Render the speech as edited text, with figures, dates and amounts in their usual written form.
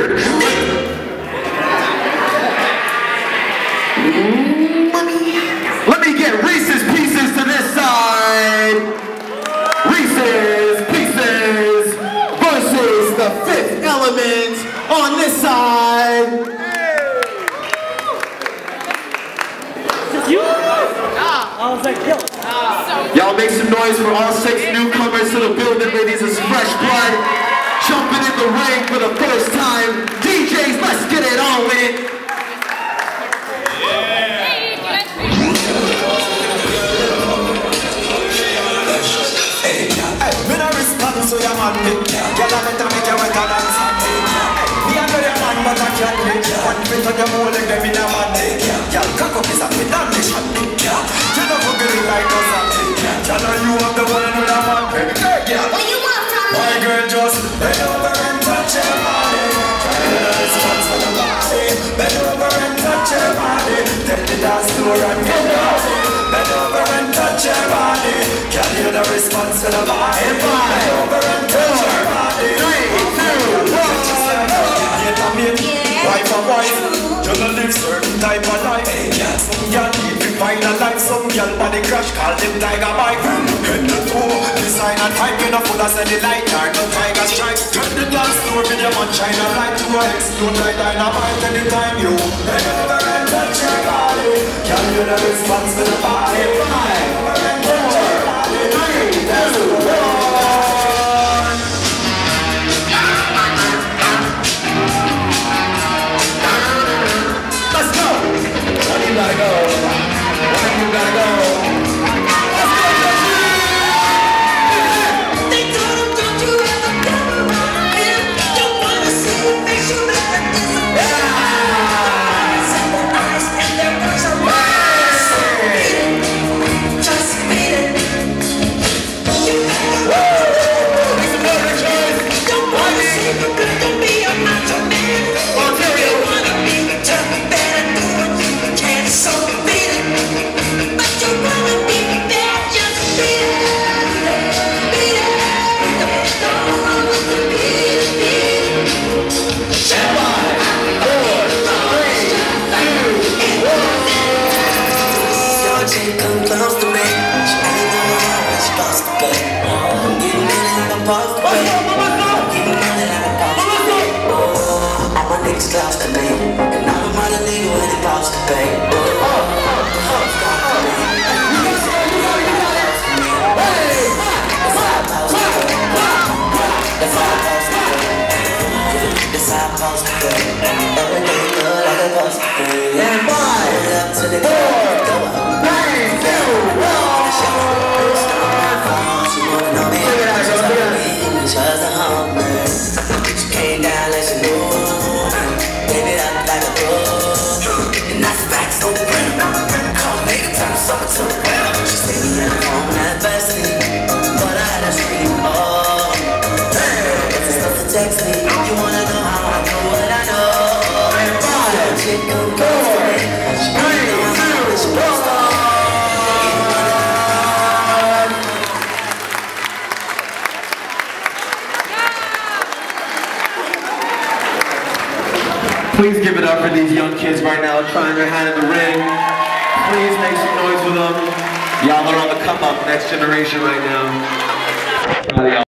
weird. Let me get Reese's Pieces to this side. Reese's Pieces versus the Fifth Element on this side. Y'all make some noise for all 6 newcomers to the building. Ladies, it's fresh blood. Jumping in the ring for the first time. DJs, let's get it on with it. So your man me, girl I better make you wet and dance. Me and your man but I can't make you. One foot on your mole like them in a man. Girl, cock up is a fit and me shot. You know who get it like us. Girl, you have the one with a man. Girl, what you want from me? My girl just bend over and touch your body. Girl, response for the body. Bend over and touch your body. Tell the dance floor and get naughty. Bend over and touch your body. Girl, you're the response for the body. Bend over and touch your body. 3, 2, 1. Wife for wife, you don't live certain type of life. Some girl need to find a life. Some girl body crash, call them tiger bike. Head to toe, designer type. You know full of the light, yard no tiger strike. Turn the dance floor with your man shine a light to a explode like dynamite anytime you bend over and touch your body. Girl, you're the response to the body. 5, 4, 3, 2, 1. You gotta go. Why you gotta go? Let's go, they told him, don't you ever come around him. Don't wanna see your face, you better disappear. Simple eyes and their words are right. So beat it, just beat it. You don't wanna see you good to be a macho man. You wanna be determined, better do what you can. So beat it, but you wanna be bad, just beat it, beat it, don't wanna beat it. 5, 4, 3, 2, 1. Your chick come close to me, she ain't know how much she supposed to pay. I'm getting money like I'm supposed to pay. I'm getting money like I'm supposed to pay. All my niggas close to me, and all the money legal when they supposed to pay. And 5, 4, 3, 2, 1. She came down like she knew. Baby, I'm like a bug. And that's back so pretty. Call me to turn summer to the winter. She stayed in the home that bestie, but I had a scream. Oh, if it's stuff to text me, you wanna know how I know what I know. And 5, 4, 3, 2, 1. Please give it up for these young kids right now trying their hand in the ring. Please make some noise for them. Y'all are on the come up, next generation right now.